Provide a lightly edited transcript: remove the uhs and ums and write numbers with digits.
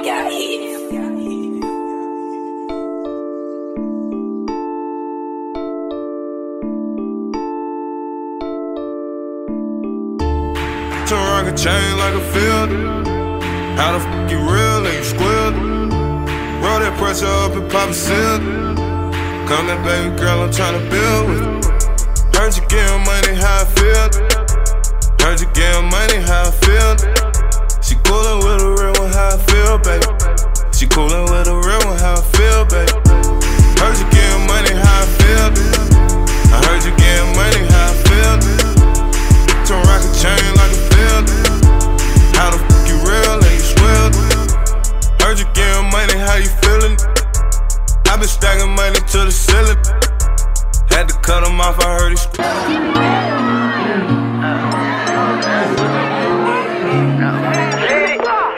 got hit. To rock a chain like a field. How the f you real and you squealed? Roll that pressure up and pop a seal. Come that baby girl, I'm tryna build with you. Heard you getting money, how I feel. Heard you getting money, how I feel. She coolin' with a real one, how I feel, baby. She coolin' with a